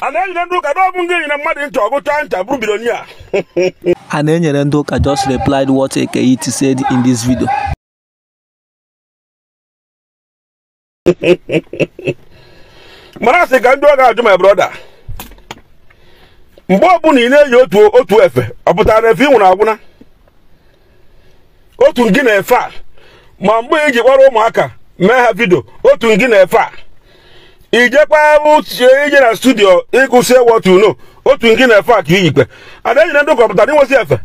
And then you do Kadabungi in a mud into a time to Bubilonia. And then Ndoka just replied what Ekeiti said in this video. Manase can do to my brother. Mbobuni you to O2F. Upon a few Abuna O2 Guinea Fa. Mambo Ejibaro Maka. May have video. O2 Guinea Fa. Ijepa in studio, he could say what you know. O2 Guinea Fa. And then you don't go, but was F.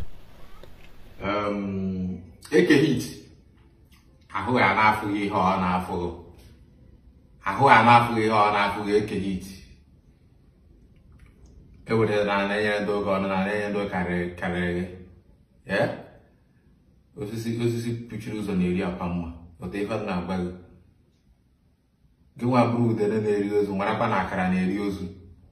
Ekehit. Ahu anafu ye ho anafu. Ahu anafu ye ho anafu Ekehit. E would have done a dog on an end carry. Yeah? Was this pictures on the area Pama? But they had not well. Go a brew the areas, Marapanaka and areas.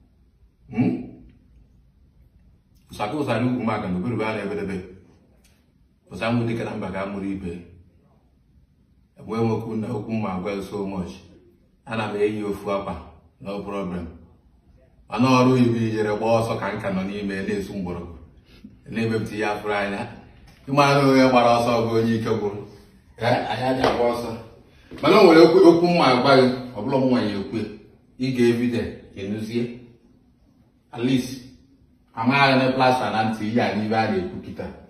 Suppose I look back and good value every day. For some would take a number of Muribe. When we couldn't open my well so much, and I made you flapper, no problem. I know you be a boss or can on email this Umbro. Name of the Afrina. You might know about also going you couple. I had a boss. But no, will open my well or blow when you quit. He gave you that, you see. At least, I'm not in a plus and until you are never a cookie.